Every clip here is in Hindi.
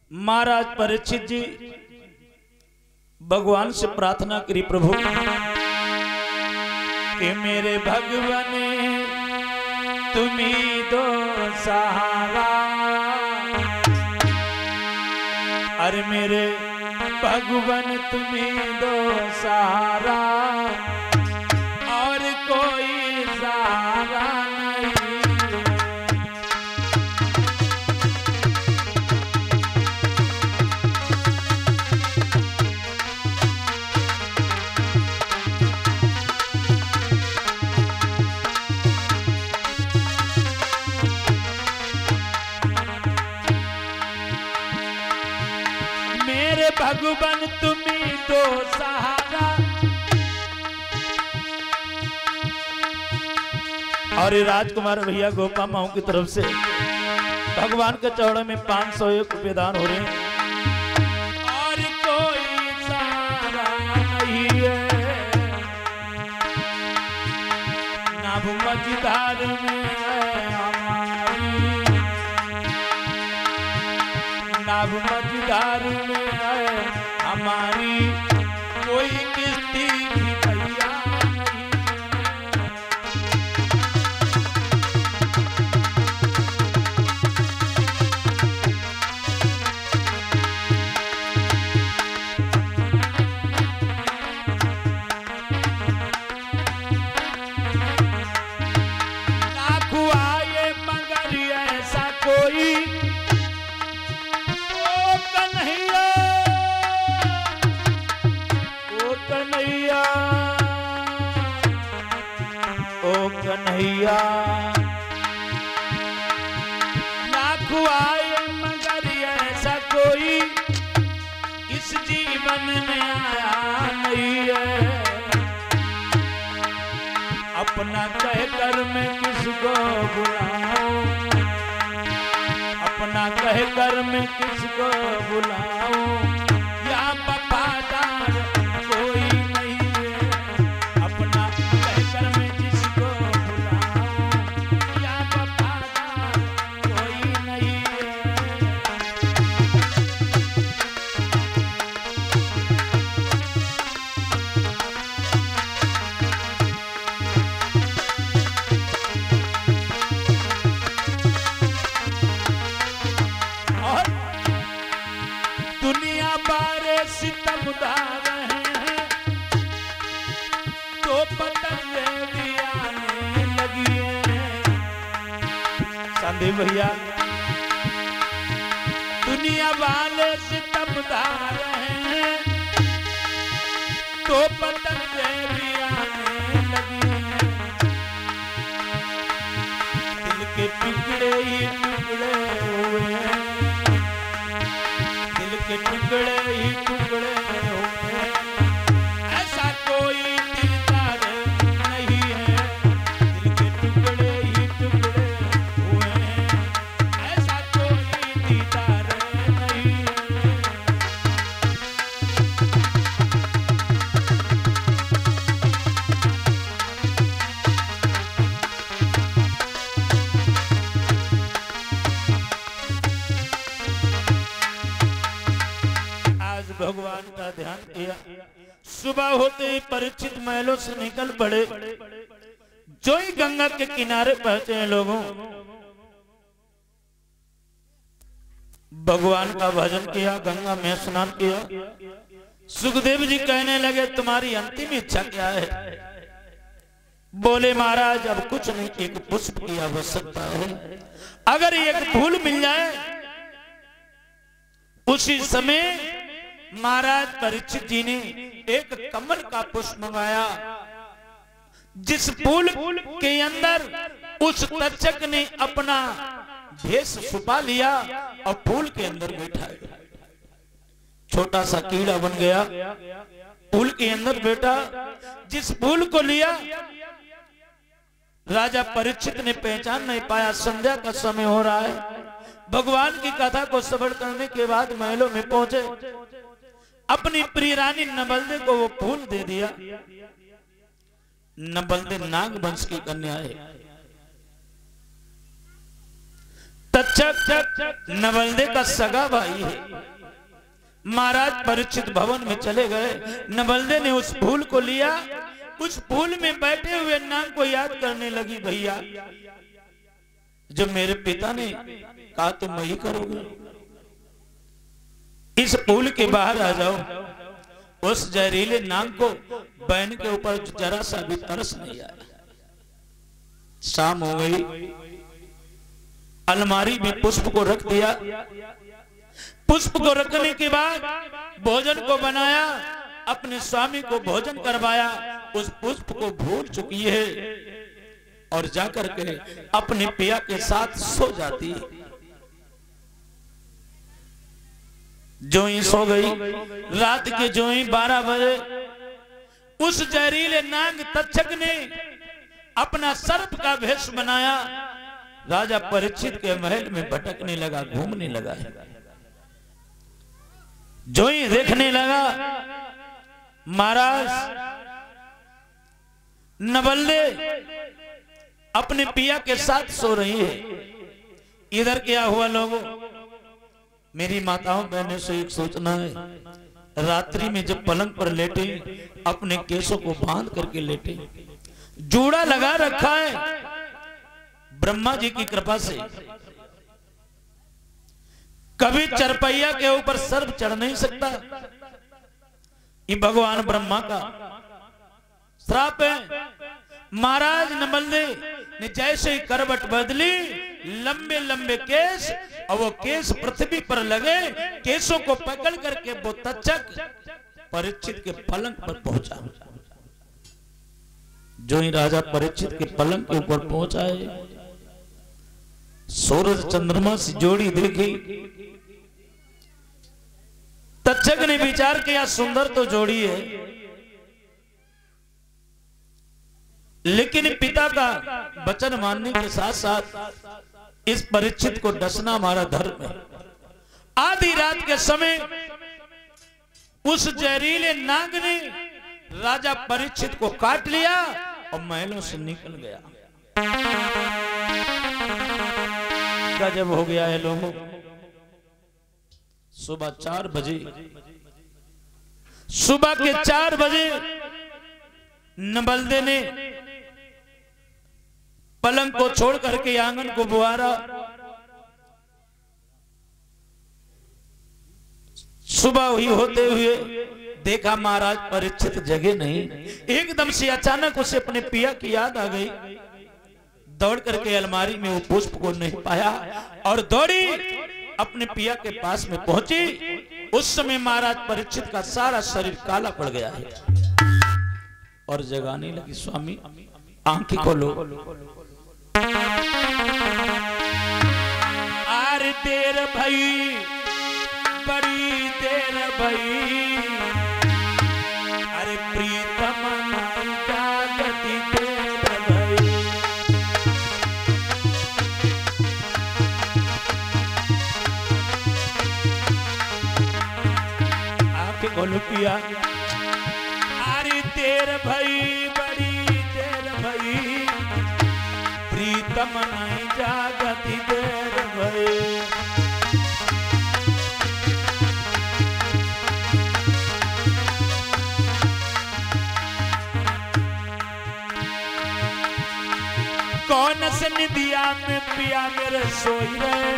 महाराज परीक्षित जी भगवान से प्रार्थना करी, प्रभु कि मेरे भगवान तुम्ही दो सहारा, अरे मेरे भगवान तुम्ही दो सहारा, और कोई सहारा नहीं। भगवान तुम्ही दो सहारा, और राजकुमार भैया गोपा माऊ की तरफ से भगवान के चौड़े में 501 रुपये दान हो रहे हैं। और कोई सहारा नहीं है, नाभ मझधार में हमारी, नाभ मझधार में हमारी कोई किस्ती भी भैया नहीं। लाखों आए मगर ऐसा कोई कन्हैया, लाखों आए मगर ऐसा कोई इस जीवन में आया नहीं है। अपना कहकर मैं किसको बुलाऊं, अपना कहकर मैं किसको बुलाऊं, या वफादार कोई नहीं है। अपना कहकर मैं किसको बुलाऊं, या वफादार कोई नहीं है। और दुनिया बारे सितमदार हैं, तो पतंगे भी आने लगी हैं। संदीप भैया, दुनिया वाले सितमदार हैं, तो पतंगे भी आने लगी हैं। दिल के टुकड़े ही टुकड़े हुए हैं, दिल के टुकड़े ही टुकड़े हुए हैं। ऐसा कोई दिलदार नहीं है, दिल के टुकड़े ही टुकड़े हुए हैं। ऐसा कोई दीदार नहीं है। भगवान का ध्यान किया, सुबह होते ही परीक्षित महलों से निकल पड़े। जो ही गंगा के किनारे पहुंचे हैं लोगों, भगवान का भजन किया, गंगा में स्नान किया। सुखदेव जी कहने लगे तुम्हारी अंतिम इच्छा क्या है? बोले महाराज अब कुछ नहीं, एक पुष्प की आवश्यकता है। अगर एक फूल मिल जाए। उसी समय महाराज परीक्षित जी ने एक कमल का पुष्प मंगाया, जिस फूल के अंदर उस तक्षक ने अपना भेष छुपा लिया और फूल के अंदर बैठा। छोटा सा कीड़ा बन गया, फूल के अंदर बैठा। जिस फूल को लिया राजा परीक्षित ने पहचान नहीं पाया। संध्या का समय हो रहा है। भगवान की कथा को श्रवण करने के बाद महलों में पहुंचे। अपनी प्रिय रानी नबलदे को वो फूल दे दिया। नबलदे नाग वंश की कन्या है। तक्षक नवलदे का सगा भाई है। महाराज परीक्षित भवन में चले गए। नवलदे ने उस फूल को लिया, उस फूल में बैठे हुए नाग को याद करने लगी, भैया जो मेरे पिता ने कहा तुम वही करोगे, इस फूल के बाहर आ जाओ। उस जहरीले नाग को बहन के ऊपर जरा सा भी तरस नहीं आया। शाम हो गई, अलमारी में पुष्प को रख दिया। पुष्प को रखने के बाद भोजन को बनाया, अपने स्वामी को भोजन करवाया। उस पुष्प को भूल चुकी है और जाकर के अपने पिया के साथ सो जाती है। जो ही सो गई, रात के जो ही 12 बजे उस जहरीले नाग तक्षक ने अपना सर्प का भेष बनाया, राजा परीक्षित के महल में भटकने लगा, घूमने लगा। जो ही देखने लगा महाराज नवलदे अपने पिया के साथ सो रही है। इधर क्या हुआ लोगों, मेरी माताओं बहनों से एक सूचना है, रात्रि में जब पलंग पर लेटे अपने केसों को बांध करके लेटे, जूड़ा लगा रखा है ब्रह्मा जी की कृपा से। कभी चरपैया के ऊपर सर्प चढ़ नहीं सकता, ये भगवान ब्रह्मा का श्राप है। महाराज नवलदे ने जैसे ही करवट बदली, लंबे लंबे केस, और वो केस पृथ्वी पर लगे, केसों को पकड़ करके वो तक्षक परीक्षित के पलंग पर पहुंचा। जो ही राजा परीक्षित के पलंग के ऊपर पहुंचा है, सूरज चंद्रमा से जोड़ी देखी। तक्षक ने विचार किया सुंदर तो जोड़ी है, लेकिन पिता का वचन मानने के साथ साथ इस परीक्षित को डसना हमारा धर्म है। आधी रात के समय उस जहरीले नाग ने राजा परीक्षित को काट लिया और महलों से निकल गया। गजब हो गया है लोगों। सुबह 4 बजे, सुबह के 4 बजे नवलदे ने पलंग को छोड़ करके आंगन को बुआरा। सुबह हुई होते हुए देखा महाराज परीक्षित जगह नहीं। एकदम से अचानक उसे अपने पिया की याद आ गई। दौड़ करके अलमारी में वो पुष्प को नहीं पाया और दौड़ी अपने पिया के पास में पहुंची। उस समय महाराज परीक्षित का सारा शरीर काला पड़ गया है और जगाने लगी, स्वामी आंखें खोलो। अरे देर भई, बड़ी देर भई, अरे प्रीतम जागती देर भई। आंखें खोलो पिया। अरे देर भई, बड़ी देर भई, प्रीतम नहीं जागती देर भई। कौन से निदिया में पिया मेरे सोई रहे,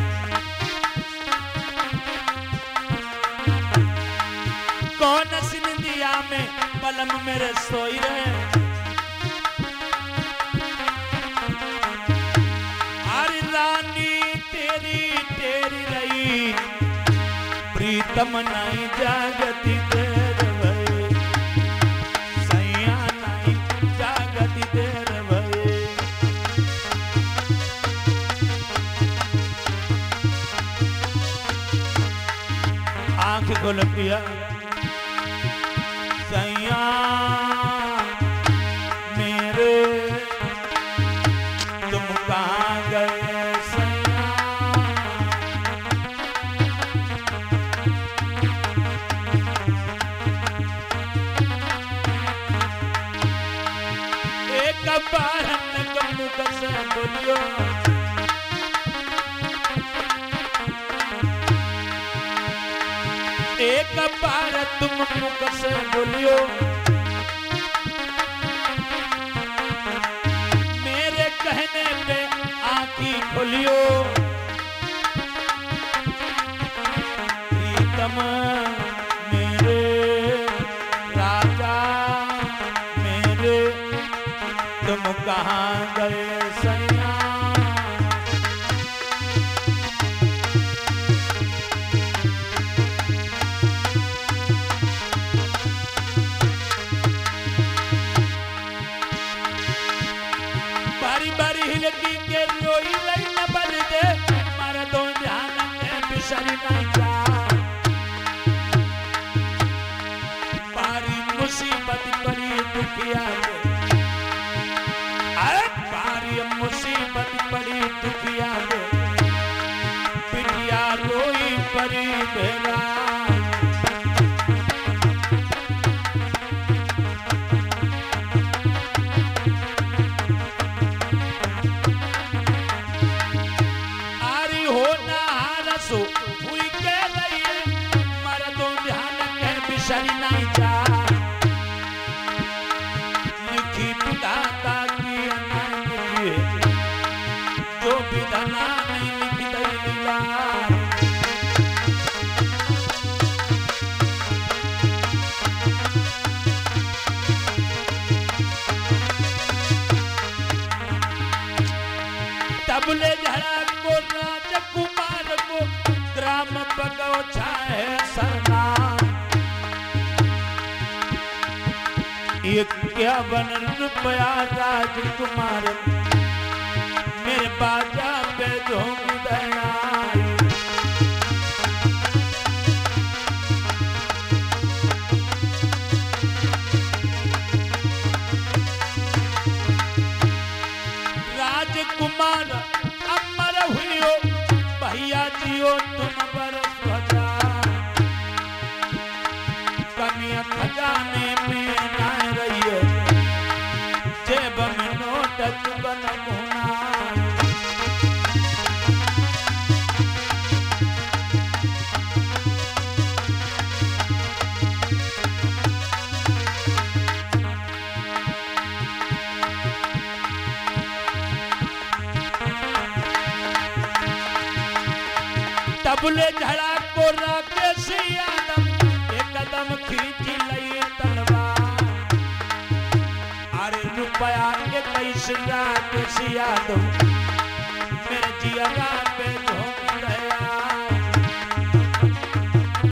कौन सी निदिया में पलम मेरे सोई रहे। अरे रानी तेरी तेरी रही, प्रीतम नहीं जागती देर भई, सैया नहीं जागती देर भई। आंख खोल पिया। सैया मेरे तुम कहाँ गए सैया, एक बार मुख से बोलियो, एक बार तुम मुख से बोलियो, मेरे कहने पे आँखी खोलियो, प्रीतम मेरे राजा मेरे, तुम कहाँ गए सैया। बारी बारी हिलकी के रोई लई न बन दे, मारा दो ध्यान के बिसरी नहीं जा। बारी मुसीबत पड़ी दुखिया के, अरे बारी मुसीबत पड़ी दुखिया के, पिटिया रोई परी बेरा। सो हुई के रहिए, मर्दों ध्यान के बिसरी नहीं जा। लिखी विधाता की अनाज जो विधाना नहीं लिखी लीला। तबले झड़ा को राजकुमार को, ग्राम पगो छाए सरनाम। ये क्या बन रुपया राजकुमार, मेरे बाजा पे झूम दया। राजकुमार अमर हुई भैया जियो तुम बरस हजार, कमियां खजाने में ना रहिए, जेब में नोट चुगन होना। तबले झड़ा को राकेश यादव, एक कदम खींच लई तलवार। अरे रुपया 21 राकेश यादव, मेरे जिया